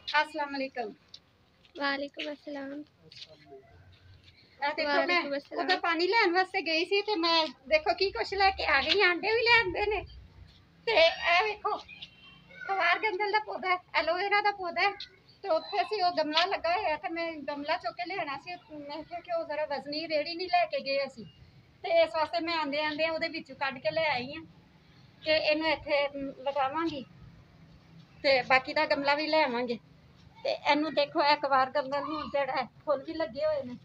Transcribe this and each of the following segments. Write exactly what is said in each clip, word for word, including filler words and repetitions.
अस्सलाम वालेकुम। वालेकुम अस्सलाम। आ देखो मैं उधर पानी लेने वास्ते गई सी ते मैं देखो की कुछ लेके आ गई, आंडे भी लेंदे ने ते ए देखो कवार गंदल दा पौधा है, एलोवेरा दा पौधा है ते उत्थे सी ओ गमला लगा होया ते मैं गमला चुक के लेना सी। मैं क्या कि ओ जरा वजनी रेड़ी नहीं लेके गए असी ते इस वास्ते मैं आंदे आंदे ओदे विचों कढ के ले आई हां कि इहनू इत्थे लगावांगी ते बाकी दा गमला भी ले आवांगे। ते इहनू देखो ए कवार गंदल नू जेड़ा है फुੱਲ भी लगे होए ने।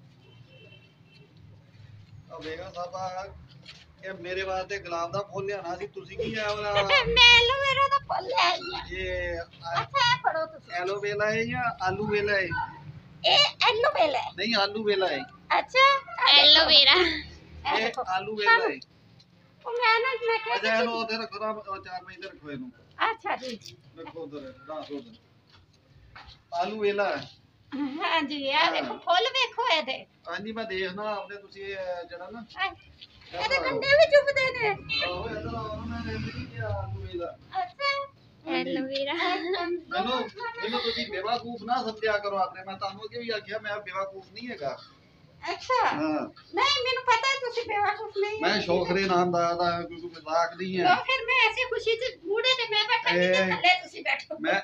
बेगम साहबा ये मेरे वास्ते गुलाब दा फुੱਲ लियाना सी, तुसी की है वाला मैं एलोवेरा दा फुੱल ले आई हां। ये अच्छा ए फड़ो तुसी। एलोवेरा है या आलू वेला है? ए एलोवेरा है। नहीं आलू वेला है। अच्छा एलोवेरा ये आलू वेला है। ओ मैं ना मैं क्या अच्छा एनो उधर रखो ना, चार महीने रखो इनु। अच्छा जी रखो उधर डांस उधर आलू वेला है। हां जी यार देखो फुੱਲ देखो ए दे। हां जी मैं देखना आपने तुसी जड़ा ना ए दे गंडे भी चुभदे ने। ओह इधर आओ ना, मैं नहीं आलू वेला। अच्छा एलोवेरा ਮੈਨੂੰ ਮੈਨੂੰ ਤੁਸੀਂ ਬੇਵਕੂਫ ਨਾ ਸਮਝਿਆ ਕਰੋ ਆਪਣੇ, ਮੈਂ ਤੁਹਾਨੂੰ ਅੱਗੇ ਵੀ ਆਖਿਆ ਮੈਂ ਬੇਵਕੂਫ ਨਹੀਂ ਹੈਗਾ। अच्छा ਹਾਂ नहीं मैंने पता है तुसी बेवकूफ नहीं ਮੈਂ ਸ਼ੌਕਰੇ ਨਾਮ ਦਾ ਦਾ ਕੋਈ ਮਜ਼ਾਕ ਨਹੀਂ तो ਹੈ। फिर मैं ऐसे खुशी से बूढ़े ते मैं बैठा नहीं ते थल्ले तुसी बैठो। ਮੈਂ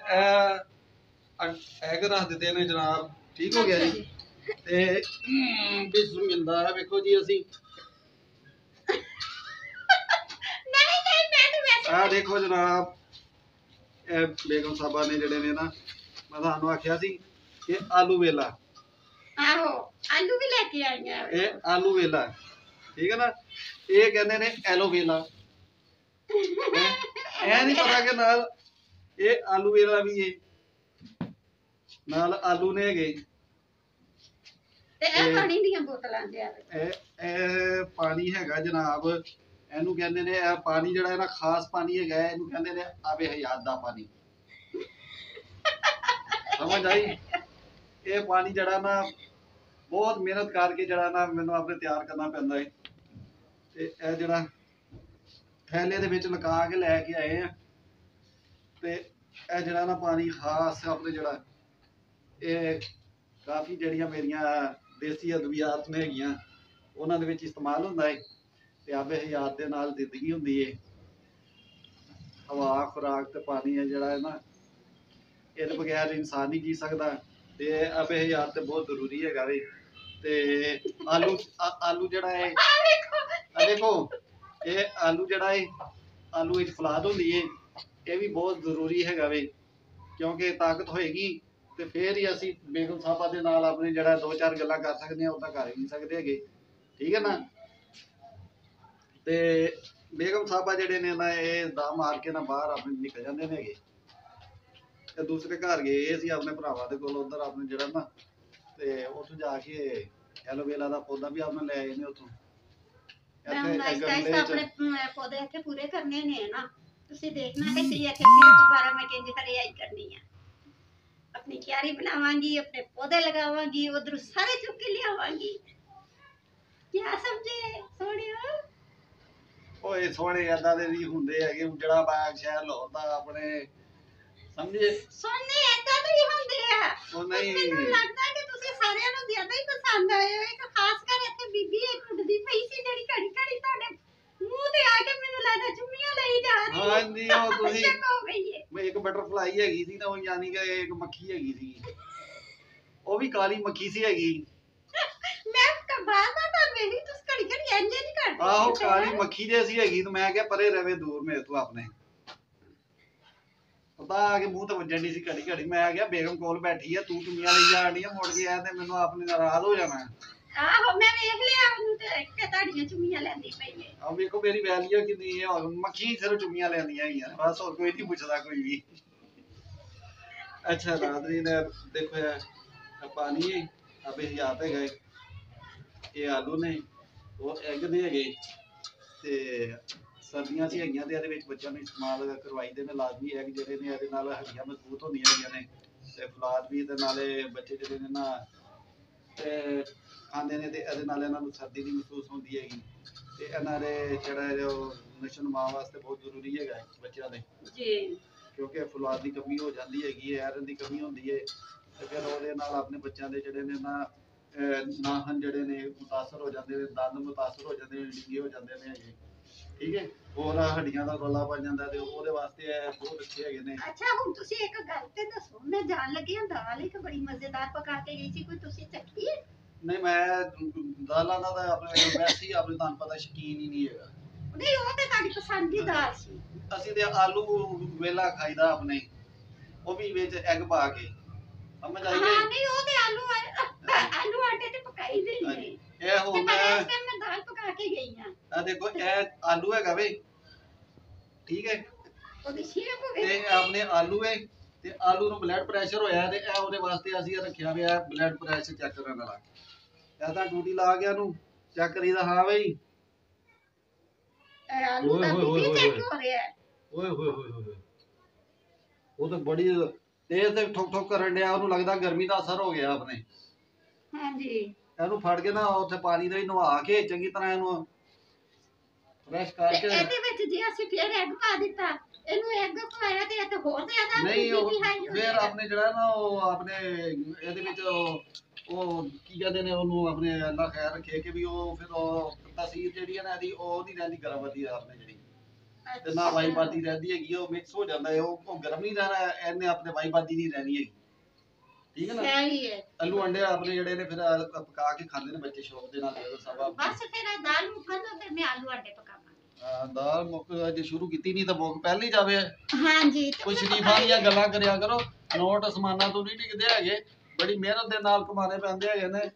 ਇਹ ਐਗ ਰੱਖ ਦਿੱਤੇ ਨੇ ਜਨਾਬ, ਠੀਕ ਹੋ ਗਿਆ ਜੀ। ਤੇ ਬਿਸਮਿਲ੍ਲਾ ਵੇਖੋ ਜੀ ਅਸੀਂ नहीं नहीं मैं तो वैसे ਆ ਦੇਖੋ ਜਨਾਬ, ਇਹ ਬੇਗਮ ਸਾਹਿਬਾ ਨੇ ਜਿਹੜੇ ਨੇ ਨਾ, ਮੈਂ ਤੁਹਾਨੂੰ ਆਖਿਆ ਸੀ ਕਿ ਆਲੂ ਵੇਲਾ, आहो आलू भी लेके आई हैं। ਇਹ ਆਲੂ ਵੇਲਾ ਠੀਕ ਹੈ ਨਾ। ਇਹ ਕਹਿੰਦੇ ਨੇ ਐਲੋਵੇਲਾ। ਇਹ ਨਹੀਂ ਪਤਾ ਕਿ ਨਾਲ ਇਹ ਆਲੂ ਵੇਲਾ ਵੀ ਹੈ, ਨਾਲ ਆਲੂ ਨੇ ਹੈਗੇ। ਤੇ ਇਹ ਪਾਣੀ ਦੀਆਂ ਬੋਤਲਾਂ ਦੇ ਆ। ਇਹ ਇਹ ਪਾਣੀ ਹੈਗਾ ਜਨਾਬ, ਇਹਨੂੰ ਕਹਿੰਦੇ ਨੇ, ਇਹ ਪਾਣੀ ਜਿਹੜਾ ਹੈ ਨਾ ਖਾਸ ਪਾਣੀ ਹੈਗਾ, ਇਹਨੂੰ ਕਹਿੰਦੇ ਨੇ ਆਬੇ ਹਯਾਤ ਦਾ ਪਾਣੀ। ਸਮਝ ਆਈ? ਇਹ ਪਾਣੀ ਜਿਹੜਾ ਨਾ ਬਹੁਤ ਮਿਹਨਤ ਕਰਕੇ ਜਿਹੜਾ ਨਾ ਮੈਨੂੰ ਆਪਣੇ ਤਿਆਰ ਕਰਨਾ ਪੈਂਦਾ ਹੈ। ਤੇ ਇਹ ਜਿਹੜਾ ਥੈਲੇ ਦੇ ਵਿੱਚ ਲਗਾ ਕੇ ਲੈ ਕੇ ਆਏ ਆ, ਤੇ ਇਹ ਜਿਹੜਾ ਨਾ ਪਾਣੀ ਖਾਸ ਆਪਣੇ ਜਿਹੜਾ ਇਹ ਕਾਫੀ ਜਿਹੜੀਆਂ ਮੇਰੀਆਂ ਦੇਸੀ ਅਦਵਿਆਤ ਨੇ ਹੈਗੀਆਂ ਉਹਨਾਂ ਦੇ ਵਿੱਚ ਇਸਤੇਮਾਲ ਹੁੰਦਾ ਹੈ। ਤੇ ਆਬੇ ਹਯਾਤ ਦੇ ਨਾਲ ਜ਼ਿੰਦਗੀ ਹੁੰਦੀ ਹੈ। ਹਵਾ ਖੁਰਾਕ ਤੇ ਪਾਣੀ ਹੈ ਜਿਹੜਾ ਹੈ ਨਾ, ਇਹਦੇ ਬਗੈਰ ਇਨਸਾਨ ਨਹੀਂ ਜੀ ਸਕਦਾ। ਤੇ ਆਬੇ ਹਯਾਤ ਤੇ ਬਹੁਤ ਜ਼ਰੂਰੀ ਹੈਗਾ ਵੇ। ਤੇ ਆਲੂ ਆਲੂ ਜਿਹੜਾ ਹੈ ਆ ਦੇਖੋ, ਇਹ ਆਲੂ ਜਿਹੜਾ ਹੈ ਆਲੂ ਵਿੱਚ ਫਲਾਦ ਹੁੰਦੀ ਹੈ, ਇਹ ਵੀ ਬਹੁਤ ਜ਼ਰੂਰੀ ਹੈਗਾ ਵੇ, ਕਿਉਂਕਿ ਤਾਕਤ ਹੋਏਗੀ ਤੇ ਫੇਰ ਹੀ ਅਸੀਂ ਬੇਗਮ ਸਾਹਿਬਾ ਦੇ ਨਾਲ ਆਪਣੇ ਜਿਹੜਾ ਦੋ ਚਾਰ ਗੱਲਾਂ ਕਰ ਸਕਦੇ ਹਾਂ, ਉਹ ਤਾਂ ਕਰ ਹੀ ਨਹੀਂ ਸਕਦੇ ਹੈਗੇ, ਠੀਕ ਹੈ ਨਾ। ਤੇ ਬੇਗਮ ਸਾਹਿਬਾ ਜਿਹੜੇ ਨੇ ਨਾ, ਇਹ ਦਾ ਮਾਰ ਕੇ ਨਾ ਬਾਹਰ ਆਪਣੇ ਨਿਕਲ ਜਾਂਦੇ ਨੇ ਹੈਗੇ, ਤੇ ਦੂਸਰੇ ਘਰ ਗਏ ਸੀ ਆਪਣੇ ਭਰਾਵਾਂ ਦੇ ਕੋਲ ਉਧਰ ਆਪਣੇ ਜਿਹੜਾ ਨਾ, ਤੇ ਉੱਥੋਂ ਜਾ ਕੇ ਐਲੋਵੇਰਾ ਦਾ ਪੌਦਾ ਵੀ ਆਪਣੇ ਲੈ ਆਏ ਨੇ ਉੱਥੋਂ। ਆਪਣੇ ਪੌਦੇ ਇੱਥੇ ਪੂਰੇ ਕਰਨੇ ਨੇ ਨਾ, ਤੁਸੀਂ ਦੇਖਣਾ ਕਿ ਸਹੀ ਇੱਥੇ ਫਿਰ ਦੁਬਾਰਾ ਮੈਂ ਕਿੰਜ ਕਰਿਆਈ ਕਰਨੀ ਆ। अपनी क्यारी बनावांगी, अपने पौधे लगावांगी, उधर सारे चुक के लियावांगी। क्या समझे सोनिया? ਓਏ ਸੋਹਣੇ ਏਦਾਂ ਦੇ ਵੀ ਹੁੰਦੇ ਹੈਗੇ, ਜਿਹੜਾ ਬਾਗ ਸ਼ਹਿਰ ਲਾਉਂਦਾ ਆਪਣੇ, ਸਮਝੇ? ਸੋਨੇ ਏਦਾਂ ਦੇ ਹੀ ਹੁੰਦੇ ਆ। ਉਹ ਨਹੀਂ, ਮੈਨੂੰ ਲੱਗਦਾ ਕਿ ਤੁਸੀਂ ਸਾਰਿਆਂ ਨੂੰ ਜ਼ਿਆਦਾ ਹੀ ਪਸੰਦ ਆਏ ਹੋ। ਇੱਕ ਖਾਸ ਕਰ ਇੱਥੇ ਬੀਬੀ ਇੱਕ ਉੱਡਦੀ ਪਈ ਸੀ ਜਿਹੜੀ ਘੜੀ ਘੜੀ ਤੁਹਾਡੇ ਮੂੰਹ ਤੇ ਆ ਕੇ ਮੈਨੂੰ ਲੱਗਦਾ ਚੁੰਮੀਆਂ ਲਈ ਜਾ ਰਹੀ ਹੈ। ਹਾਂਜੀ ਉਹ ਤੁਸੀਂ ਸ਼ੱਕ ਹੋ ਗਈ ਹੈ। ਮੈਂ ਇੱਕ ਬਟਰਫਲਾਈ ਹੈਗੀ ਸੀ ਨਾ, ਉਹ ਯਾਨੀ ਕਿ ਇੱਕ ਮੱਖੀ ਹੈਗੀ ਸੀ, ਉਹ ਵੀ ਕਾਲੀ ਮੱਖੀ ਸੀ ਹੈਗੀ। ਮੈਂ ਕਬਾਲ ਦਾ ਤਾਂ ਵੇਖੀ ਤੁਸੀਂ ਘੜੀ ਘੜੀ ਇੰਜ ਨਹੀਂ ਕਰਦੇ। ਆਹੋ ਕਾਲੀ ਮੱਖੀ ਜੇ ਸੀ ਹੈਗੀ, ਤੇ ਮੈਂ ਕਿਹਾ ਪਰੇ ਰਵੇ ਦੂਰ ਮੇਰੇ ਤੋਂ ਆਪਣੇ, ਪਤਾ ਆ ਕੇ ਮੂੰਹ ਤੇ ਵੱਜਣ ਦੀ ਸੀ ਘੜੀ ਘੜੀ। ਮੈਂ ਆ ਗਿਆ ਬੇਗਮ ਕੋਲ ਬੈਠੀ ਆ, ਤੂੰ ਚੁੰਮੀਆਂ ਲਈ ਜਾਣੀ ਆ, ਮੁੜ ਕੇ ਆਇਆ ਤੇ ਮੈਨੂੰ ਆਪਣੇ ਨਾਰਾਜ਼ ਹੋ ਜਾਣਾ। ਆਹੋ ਮੈਂ ਵੇਖ ਲਿਆ ਉਹਨੂੰ ਤੇ ਕਿ ਤੁਹਾਡੀਆਂ ਚੁੰਮੀਆਂ ਲੈਂਦੀ ਪਈ ਹੈ। ਆ ਵੇਖੋ ਮੇਰੀ ਵੈਲਿਊ ਕਿੰਨੀ ਹੈ, ਔਰ ਮੱਖੀ ਸਿਰਫ ਚੁੰਮੀਆਂ ਲੈਂਦੀਆਂ ਹੈਗੀਆਂ, ਬਸ ਹੋਰ ਕੋਈ ਨਹੀਂ ਪੁੱਛਦਾ ਕੋਈ ਵੀ। ਅੱਛਾ ਨਾਜ਼ਰੀਨ ਦੇਖੋ ਇਹ ਪਾਣੀ ਹੈ, ਅਬੇ ਹਯਾਤ ਹੈਗਾ, ਇਹ ਆਲੂ ਨੇ, ਉਹ ਐਗ ਦੇ ਹੈਗੇ, ਤੇ ਸਰਦੀਆਂ ਸੀ ਹੈਗੀਆਂ ਤੇ ਇਹਦੇ ਵਿੱਚ ਬੱਚਿਆਂ ਨੂੰ ਇਸਤੇਮਾਲ ਕਰਵਾਈਦੇ ਨੇ ਲਾਜ਼ਮੀ। ਐਗ ਜਿਹੜੇ ਨੇ ਇਹਦੇ ਨਾਲ ਹੱਡੀਆਂ ਮਜ਼ਬੂਤ ਹੁੰਦੀਆਂ ਹੈਗੀਆਂ ਨੇ, ਤੇ ਫਲਾਦ ਵੀ ਤੇ ਨਾਲੇ ਬੱਚੇ ਜਿਹੜੇ ਨੇ ਨਾ ਤੇ ਖਾਂਦੇ ਨੇ, ਤੇ ਇਹਦੇ ਨਾਲ ਇਹਨਾਂ ਨੂੰ ਸਰਦੀ ਦੀ ਮਹਿਸੂਸ ਹੁੰਦੀ ਹੈਗੀ, ਤੇ ਇਹਨਾਂ ਦੇ ਜਿਹੜਾ ਜੋ ਨਸ਼ੋ ਨੁਮਾ ਵਾਸਤੇ ਬਹੁਤ ਜ਼ਰੂਰੀ ਹੈਗਾ ਬੱਚਿਆਂ ਦੇ। ਜੀ ਕਿਉਂਕਿ ਫੁਲਾਦ ਦੀ ਕਮੀ ਹੋ ਜਾਂਦੀ ਹੈਗੀ ਹੈ, ਆਇਰਨ ਦੀ ਕਮੀ ਹੁੰਦੀ ਹੈ, ਤੇ ਫਿਰ ਉਹਦੇ ਨਾਲ ਆਪਣੇ ਬੱਚਿਆਂ ਦੇ ਜਿਹੜੇ ਨੇ ਨਾ ਨਾਹਨ ਜਿਹੜੇ ਨੇ ਮੁਤਾਸਰ ਹੋ ਜਾਂਦੇ ਨੇ, ਦੰਦ ਮੁਤਾਸਰ ਹੋ ਜਾਂਦੇ ਨੇ, ਡਿੱਗੇ ਹੋ ਜਾਂਦੇ ਨੇ ਹੈਗੇ, ਠੀਕ ਹੈ। ਹੋਰ ਹੱਡੀਆਂ ਦਾ ਰੌਲਾ ਪੈ ਜਾਂਦਾ ਤੇ ਉਹਦੇ ਵਾਸਤੇ ਇਹ ਬਹੁਤ ਅੱਛੇ ਹੈਗੇ ਨੇ। ਅੱਛਾ ਹੁਣ ਤੁਸੀਂ ਇੱਕ ਗੱਲ ਤੇ ਦੱਸੋ, ਮੈਂ ਜਾਣ ਲੱਗੀ ਹਾਂ ਦਾਲ ਇੱਕ ਬੜੀ ਮਜ਼ੇਦਾਰ ਪਕਾ ਕੇ ਗਈ ਸੀ, ਕੋਈ ਤੁਸੀਂ ਚੱਖੀ ਹੈ? ਨਹੀਂ, ਮੈਂ ਦਾਲਾਂ ਦਾ ਤਾਂ ਆਪਣੇ ਵੈਸੇ ਹੀ ਆਪਣੇ ਤੁਹਾਨੂੰ ਪਤਾ ਸ਼ੌਕੀਨ ਹੀ ਨਹੀਂ ਹੈਗਾ। ਨਹੀਂ ਉਹ ਤੇ ਤੁਹਾਡੀ ਪਸੰਦ ਦੀ ਦਾਲ ਸੀ। ਅਸੀਂ ਤੇ ਆਲੂ ਵੇਲਾ ਖਾਈਦਾ ਆਪਣੇ, ਉਹ ਵੀ ਵਿੱਚ ਐਗ ਪਾ ਕੇ, ਸਮਝ ਆਈ ਹਾਂ ਗਈ? ਨਹੀਂ ਉਹ ਤੇ ਆਲੂ ਆਲੂ ਆਟੇ ਤੇ ਪਕਾਈ ਦੇ ਨੇ। ਇਹ ਹੁਣ ਮੈਂ ਮੈਂ ਇਸ ਟਾਈਮ ਮੈਂ ਦਾਲ ਪਕਾ ਕੇ ਗਈ ਹਾਂ। ਆ ਦੇਖੋ ਇਹ ਆਲੂ ਹੈਗਾ ਵੇ, ਠੀਕ ਹੈ, ਉਹਦੀ ਸ਼ੇਪ ਤੇ ਹੋਵੇ। ਇਹ ਆਪਣੇ ਆਲੂ ਹੈ, ਤੇ ਆਲੂ ਨੂੰ ਬਲੱਡ ਪ੍ਰੈਸ਼ਰ ਹੋਇਆ ਤੇ ਇਹ ਉਹਦੇ ਵਾਸਤੇ ਅਸੀਂ ਇਹ ਰੱਖਿਆ ਹੋਇਆ ਬਲੱਡ ਪ੍ਰੈਸ਼ਰ ਚੈੱਕ ਕਰਨ ਵਾਲਾ। ਇਹ ਤਾਂ ਡਿਊਟੀ ਲਾ ਗਿਆ ਨੂੰ ਚੈੱਕ ਕਰੀਦਾ, ਹਾਂ ਬਈ ਇਹ ਆਲੂ ਦਾ ਓਏ ਹੋਏ ਵੀ ਹੋਏ ਚੈੱਕ ਹੋਏ। ਹੋ ਰਿਹਾ ਹੈ। ਓਏ ਹੋਏ ਹੋਏ ਹੋਏ, ਉਹ ਤਾਂ ਬੜੀ ਤੇਜ਼ ਤੇ ਠੋਕ ਠੋਕ ਕਰਨ ਡਿਆ, ਉਹਨੂੰ ਲੱਗਦਾ ਗਰਮੀ ਦਾ ਅਸਰ ਹੋ ਗਿਆ ਆਪਣੇ। ਹਾਂਜੀ ਇਹਨੂੰ ਫੜ ਕੇ ਨਾ ਉੱਥੇ ਪਾਣੀ ਦੇ ਵਿੱਚ ਨਵਾ ਕੇ ਚੰਗੀ ਤਰ੍ਹਾਂ ਇਹਨੂੰ ਫਰੈਸ਼ ਤੇ ਕਰਕੇ। ਇਹਦੇ ਵਿੱਚ ਜੇ ਅਸੀਂ ਫੇਰ ਐਗ ਪਾ ਦਿੱਤਾ, ਇਹਨੂੰ ਐਗ ਪਵਾਇਆ ਤੇ ਇਹ ਤਾਂ ਹੋਰ ਜ਼ਿਆਦਾ ਨਹੀਂ ਉਹ ਬੀਪੀ ਹਾਈ ਹੋ ਫਿਰ ਜਾਏਗਾ। ਆਪਣੇ ਜਿਹੜਾ ਨਾ ਉਹ ਆਪਣੇ ਇਹਦੇ ਵਿੱਚ ਉਹ ਉਹ ਕੀ ਕਹਿੰਦੇ ਨੇ ਉਹਨੂੰ, ਆਪਣੇ ਅੱਲਾ ਖੈਰ ਰੱਖੇ ਕਿ ਵੀ ਉਹ ਫਿਰ ਉਹ ਤਸੀਰ ਜਿਹੜੀ ਹੈ ਨਾ ਇਹਦੀ ਉਹ ਨਹੀਂ ਰਹਿੰਦੀ ਗਰਮ ਵਧੀ ਆਪਣੇ ਜਿਹੜੀ, ਤੇ ਨਾ ਵਾਈ ਬਾਦੀ ਰਹਿੰਦੀ ਹੈਗੀ, ਉਹ ਮਿਕਸ ਹੋ ਜਾਂਦਾ ਹੈ, ਉਹ ਉਹ ਗਰਮ ਨਹੀਂ ਰਹਿਣਾ, ਇਹਨੇ ਆਪਣੇ ਵਾਈ ਬਾਦੀ ਨਹੀਂ ਰਹਿਣੀ ਹੈਗੀ, ਠੀਕ ਹੈ ਨਾ। ਸਹੀ ਹੈ। ਆਲੂ ਅੰਡੇ ਆਪਣੇ ਜਿਹੜੇ ਨੇ ਫਿਰ ਪਕਾ ਕੇ ਖਾਂਦੇ ਨੇ ਬੱਚੇ ਸ਼ੌਕ ਦੇ ਨਾਲ, ਸਭ ਆਪਣੇ। ਬਸ ਫਿਰ ਇਹ ਦਾਲ ਮੁੱਕਣ ਤੋਂ ਫਿਰ ਮੈਂ ਆਲੂ ਆਟੇ ਪਕਾਵਾਂਗੀ। ਹਾਂ, ਦਾਲ ਮੁੱਕ ਅਜੇ ਸ਼ੁਰੂ ਕੀਤੀ ਨਹੀਂ ਤਾਂ ਮੁੱਕ ਪਹਿਲੇ ਹੀ ਜਾਵੇ। ਹਾਂਜੀ ਕੋਈ ਸ਼ਰੀਫਾਂ ਦੀਆਂ ਗੱਲਾਂ ਕਰਿਆ ਕਰੋ, ਨੋਟ ਅਸਮਾਨਾਂ ਤੋਂ ਨਹੀਂ ਟਿਕਦੇ ਹੈਗੇ, ਬੜੀ ਮਿਹਨਤ ਦੇ ਨਾਲ ਕਮਾਣੇ ਪੈਂਦੇ ਹੈਗੇ ਨੇ।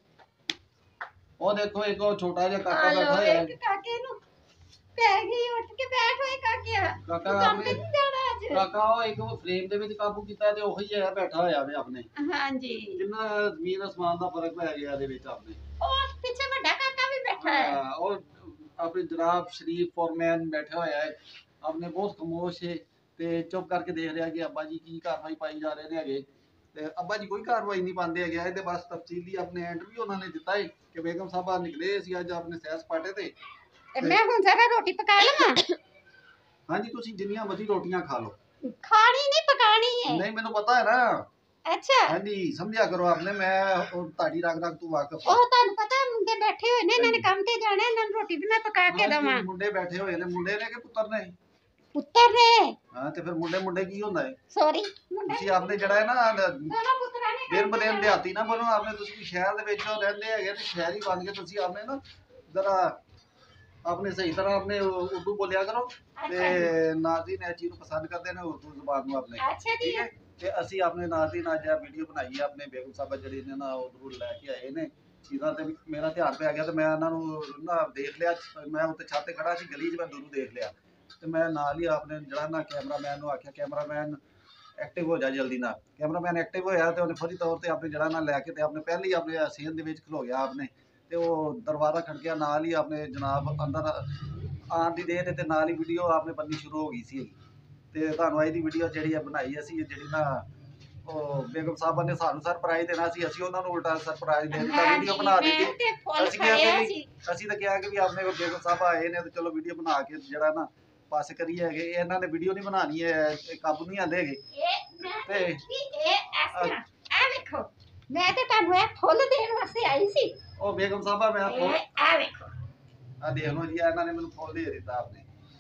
ਉਹ ਦੇਖੋ ਇੱਕ ਉਹ ਛੋਟਾ ਜਿਹਾ ਕਾਕਾ ਬੈਠਾ ਹੋਇਆ ਹੈ। ਕਾਕੇ ਨੂੰ ਪੈ ਗਈ, ਉੱਠ ਕੇ ਬੈਠ ਹੋਏ ਕਾਕਿਆ, ਕਾਕਾ ਤੂੰ ਕੰਮ ਆਪਣੇ ਤੇ ਨਹੀਂ ਜਾਣਾ ਅੱਜ? ਕਾਕਾ ਉਹ ਇੱਕ ਫਰੇਮ ਦੇ ਵਿੱਚ ਕਾਬੂ ਕੀਤਾ ਤੇ ਉਹੀ ਹੈ ਬੈਠਾ ਹੋਇਆ ਵੇ ਆਪਣੇ। ਹਾਂਜੀ ਕਿੰਨਾ ਜ਼ਮੀਨ ਅਸਮਾਨ ਦਾ ਫਰਕ ਪੈ ਗਿਆ ਇਹਦੇ ਵਿੱਚ ਆਪਣੇ। ਉਹ ਪਿੱਛੇ ਵੱਡਾ ਕਾਕਾ ਵੀ ਬੈਠਾ ਹੈ। ਹਾਂ, ਉਹ ਆਪਣੇ ਜਨਾਬ ਸ਼ਰੀਫ ਫੋਰਮੈਨ ਬੈਠਾ ਹੋਇਆ ਹੈ, ਆਪਣੇ ਬਹੁਤ ਖਾਮੋਸ਼ ਹੈ ਤੇ ਚੁੱਪ ਕਰਕੇ ਦੇਖ ਰਿਹਾ ਕਿ ਅੱਬਾ ਜੀ ਕੀ ਕਾਰਵਾਈ ਪਾਈ ਜਾ ਰਹੇ ਨੇ ਹੈਗੇ। ਤੇ ਅੱਬਾ ਜੀ ਕੋਈ ਕਾਰਵਾਈ ਨਹੀਂ ਪਾਉਂਦੇ ਹੈਗੇ, ਇਹਦੇ ਬਸ ਤਫਸੀਲੀ ਆਪਣੇ ਇੰਟਰਵਿਊ ਉਹਨਾਂ ਨੇ ਦਿੱਤਾ ਹੈ ਕਿ ਬੇਗਮ ਸਾਹਿਬਾ ਨਿਕਲੇ ਸੀ ਅੱਜ ਆਪਣੇ ਸੈਰ ਸਪਾਟੇ ਤੇ। ਤੇ ਮੈਂ ਹੁਣ ਜ਼ਰਾ ਰੋਟੀ ਪਕਾ ਲਵਾਂ। ਹਾਂਜੀ, ਤੁਸੀਂ ਜਿੰਨੀਆਂ ਮਰਜ਼ੀ ਰੋਟੀਆਂ ਖਾ ਲਓ। ਖਾਣੀ ਨਹੀਂ ਪਕਾਣੀ ਹੈ। ਨਹੀਂ, ਮੈਨੂੰ ਪਤਾ ਹੈ ਨਾ। ਅੱਛਾ ਹਾਂਜੀ, ਸਮਝਿਆ ਕਰੋ ਆਪਣੇ, ਮੈਂ ਉਹ ਤੁਹਾਡੀ ਰਗ ਰਗ ਤੋਂ ਵਾਕਿਫ ਉਹ ਤੁਹਾਨੂੰ ਪਤਾ ਹੈ ਮੁੰਡੇ ਬੈਠੇ ਹੋਏ ਨੇ, ਇਹਨਾਂ ਨੇ ਕੰਮ ਤੇ ਜਾਣਾ, ਇਹਨਾਂ ਨੂੰ ਰੋਟੀ ਵੀ ਮੈਂ ਪਕਾ ਕੇ ਦੇਵਾਂ। ਮੁੰਡੇ ਬੈਠੇ ਹੋਏ ਨੇ, ਮੁੰਡੇ ਨੇ ਕਿ ਪੁੱਤਰ ਨੇ? ਪੁੱਤਰ ਨੇ। ਹਾਂ, ਤੇ ਫਿਰ ਮੁੰਡੇ ਮੁੰਡੇ ਕੀ ਹੁੰਦਾ ਹੈ? ਸੌਰੀ ਮੁੰਡੇ ਤੁਸੀਂ ਆਪਣੇ ਜਿਹੜਾ ਹੈ ਨਾ ਦੋਨੋਂ ਪੁੱਤਰਾਂ ਨੇ ਦਿਨ ਬਦਿਨ ਦਿਹਾਤੀ ਨਾ ਬਣੋ ਆਪਣੇ, ਤੁਸੀਂ ਸ਼ਹਿਰ ਦੇ ਵਿੱਚੋਂ ਰਹਿੰਦੇ ਹੈਗੇ ਤੇ ਸ਼ਹਿਰੀ ਬਣ ਕੇ ਤੁਸੀਂ ਆਪਣੇ ਨਾ ਜ਼ਰਾ ਆਪਣੇ ਸਹੀ ਤਰ੍ਹਾਂ ਆਪਣੇ ਉਰਦੂ ਬੋਲਿਆ ਕਰੋ, ਤੇ ਨਾਜ਼ਰੀਨ ਇਹ ਚੀਜ਼ ਨੂੰ ਪਸੰਦ ਕਰਦੇ ਨੇ ਉਰਦੂ ਜ਼ੁਬਾਨ ਨੂੰ ਆਪਣੇ, ਅੱਛਾ ਜੀ। ਠੀਕ ਹੈ। ਤੇ ਅਸੀਂ ਆਪਣੇ ਨਾਜ਼ਰੀਨ ਅੱਜ ਇਹ ਵੀਡੀਓ ਬਣਾਈ ਹੈ ਆਪਣੇ ਬੇਗਮ ਸਾਹਿਬਾ ਜਿਹੜੇ ਨੇ ਨਾ ਉਧਰੋਂ ਲੈ ਕੇ ਆਏ ਨੇ ਚੀਜ਼ਾਂ, ਤੇ ਮੇਰਾ ਧਿਆਨ ਪੈ ਗਿਆ ਤੇ ਮੈਂ ਇਹਨਾਂ ਨੂੰ ਨਾ ਦੇਖ ਲਿਆ, ਮੈਂ ਉੱਤੇ ਛੱਤ ਤੇ ਖੜਾ ਸੀ ਗਲੀ 'ਚ, ਮੈਂ ਦੂਰੋਂ ਦੇਖ ਲਿਆ ਤੇ ਮੈਂ ਨਾਲ ਹੀ ਆਪਣੇ ਜਿਹੜਾ ਨਾ ਕੈਮਰਾਮੈਨ ਨੂੰ ਆਖਿਆ ਕੈਮਰਾਮੈਨ ਐਕਟਿਵ ਹੋ ਜਾ ਜਲਦੀ ਨਾਲ। ਕੈਮਰਾਮੈਨ ਐਕਟਿਵ ਹੋਇਆ ਤੇ ਉਹਨੇ ਫੌਰੀ ਤੌਰ ਤੇ ਆਪਣੇ ਜਿਹੜਾ ਨਾ ਲੈ ਕੇ ਤੇ ਆਪਣੇ ਪਹਿਲੀ ਆਪਣੇ ਸੀਨ ਦੇ ਵਿੱਚ ਖਲੋ ਗਿਆ ਆਪਣੇ, ਤੇ ਉਹ ਦਰਵਾਜ਼ਾ ਖੜਕਿਆ, ਨਾਲ ਹੀ ਆਪਣੇ ਜਨਾਬ ਅੰਦਰ ਆਉਣ ਦੀ ਦੇਰ ਤੇ ਨਾਲ ਹੀ ਵੀਡੀਓ ਆਪਣੇ ਬੰਨੀ ਸ਼ੁਰੂ ਹੋ ਗਈ ਸੀ। ਤੇ ਤੁਹਾਨੂੰ ਅੱਜ ਦੀ ਵੀਡੀਓ ਜਿਹੜੀ ਆ ਬਣਾਈ ਅਸੀਂ ਜਿਹੜੀ ਨਾ ਉਹ ਬੇਗਮ ਸਾਹਿਬਾ ਨੇ ਸਾਨੂੰ ਸਰਪ੍ਰਾਈਜ਼ ਦੇਣਾ ਸੀ, ਅਸੀਂ ਉਹਨਾਂ ਨੂੰ ਉਲਟਾ ਸਰਪ੍ਰਾਈਜ਼ ਦੇ ਦਿੱਤਾ, ਵੀਡੀਓ ਬਣਾ ਦਿੱਤੀ। ਅਸੀਂ ਕਿਹਾ ਕਿ ਅਸੀਂ ਤਾਂ ਕਿਹਾ ਕਿ ਵੀ ਆਪਣੇ ਬੇਗਮ ਸਾਹਿਬਾ ਆਏ ਨੇ ਤੇ ਚਲੋ ਵੀਡੀਓ ਬਣਾ ਕੇ ਜਿਹੜਾ ਨਾ ਪਾਸ ਕਰੀਏ ਹੈਗੇ। ਇਹਨਾਂ ਨੇ ਵੀਡੀਓ ਨਹੀਂ ਬਣਾਉਣੀ ਹੈ, ਕਾਬੂ ਨਹੀਂ ਆਉਂਦੇ ਹੈਗੇ। ਤੇ ਇਹ ਐਸਾ ਆ ਵੇਖੋ, ਮੈਂ ਤੇ ਤੁਹਾਨੂੰ ਇਹ ਫੁੱਲ ਦੇਣ ਵਾਸਤੇ ਆਈ ਸੀ। ਉਹ ਬੇਗਮ ਸਾਹਿਬਾ ਮੈਂ ਫੁੱਲ ਆ ਵੇਖੋ, ਆ ਦੇਖ ਲਓ ਜੀ, ਇਹਨਾਂ ਨੇ ਮੈਨੂੰ ਫੁੱਲ ਦੇ ਦਿੱਤਾ ਆਪਣੇ,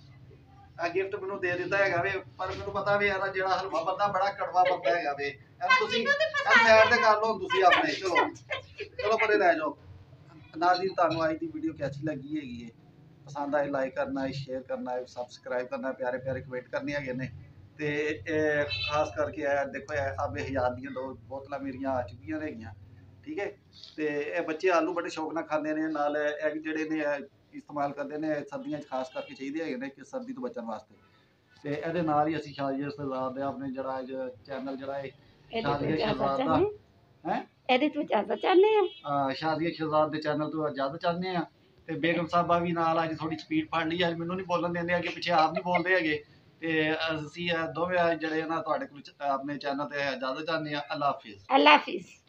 ਆ ਗਿਫਟ ਮੈਨੂੰ ਦੇ ਦਿੱਤਾ ਹੈਗਾ ਵੇ। ਪਰ ਮੈਨੂੰ ਪਤਾ ਵੀ ਇਹਦਾ ਜਿਹੜਾ ਹਲਵਾ ਬੰਦਾ ਬੜਾ ਕੜਵਾ ਬੰਦਾ ਹੈਗਾ ਵੇ। ਇਹਨੂੰ ਤੁਸੀਂ ਇਹ ਸਾਈਡ ਤੇ ਕਰ ਲਓ ਤੁਸੀਂ ਆਪਣੇ, ਚਲੋ ਚਲੋ ਪਰੇ ਲੈ ਜਾਓ। ਨਾਜ਼ਰੀਨ, ਤੁਹਾਨੂੰ ਅੱਜ ਦੀ ਵੀਡੀਓ ਕਿਹਦੀ ਲੱਗੀ ਹੈਗੀ ਹੈ? ਪਸੰਦ ਆਏ ਲਾਈਕ ਕਰਨਾ ਹੈ, ਸ਼ੇਅਰ ਕਰਨਾ ਹੈ, ਸਬਸਕ੍ਰਾਈਬ ਕਰਨਾ ਹੈ, ਪਿਆਰੇ ਪਿਆਰੇ ਕਮੈਂਟ ਕਰਨੇ ਹੈਗੇ ਨੇ। ਤੇ ਇਹ ਖਾਸ ਕਰਕੇ ਇਹ ਦੇਖੋ ਇਹ ਅਬੇ ਹਜ਼ਾਰ ਦੀਆਂ ਦੋ ਬੋਤਲਾਂ ਮੇਰੀਆਂ ਆ ਚੁੱਕੀਆਂ ਹੈਗੀਆਂ, ਠੀਕ ਹੈ। ਤੇ ਇਹ ਬੱਚੇ ਆਲੂ ਬੜੇ ਸ਼ੌਕ ਨਾਲ ਖਾਂਦੇ ਨੇ, ਨਾਲ ਐਗ ਜਿਹੜੇ ਨੇ ਇਸਤੇਮਾਲ ਕਰਦੇ ਨੇ ਸਰਦੀਆਂ 'ਚ ਖਾਸ ਕਰਕੇ ਚਾਹੀਦੇ ਹੈਗੇ ਨੇ ਕਿ ਸਰਦੀ ਤੋਂ ਬਚਣ ਵਾਸਤੇ। ਤੇ ਇਹਦੇ ਨਾਲ ਹੀ ਅਸੀਂ ਸ਼ਾਜ਼ੀਆ ਸ਼ਹਿਜ਼ਾਦ ਦਾ ਆਪਣੇ ਜਿਹੜਾ ਚੈਨਲ ਜਿਹੜਾ ਹੈ ਸ਼ਾਜ਼ੀਆ ਸ਼ਹਿਜ਼ਾਦ ਦਾ ਹੈ ਇਹਦੇ ਤੋਂ ਇਜਾਜ਼ਤ ਚਾਹੁੰਦੇ ਆ। ਸ਼ਾਜ਼ੀਆ ਸ਼ਹਿਜ਼ਾਦ ਦੇ ਚੈਨਲ ਤੋਂ ਇਜਾਜ਼ਤ ਚਾਹੁੰਦੇ ਆ। ਤੇ ਬੇਗਮ ਸਾਹਿਬਾ ਵੀ ਨਾਲ ਅੱਜ ਥੋੜੀ ਸਪੀਡ ਫੜ ਲਈ, ਅੱਜ ਮੈਨੂੰ ਨਹੀਂ ਬੋਲਣ ਦਿੰਦੇ ਅੱਗੇ ਪਿੱਛੇ ਆਪ ਨਹੀਂ ਬੋਲਦੇ ਹੈਗੇ। ਤੇ ਅਸੀਂ ਦੋਵੇਂ ਜਿਹੜੇ ਨਾ ਤੁਹਾਡੇ ਕੋਲ ਆਪਣੇ ਚੈਨਲ ਤੇ ਇਜਾਜ਼ਤ ਚਾਹੁੰਦੇ ਆ। ਅੱਲਾ ਹਾਫਿਜ਼। ਅੱਲਾ ਹਾਫਿਜ਼।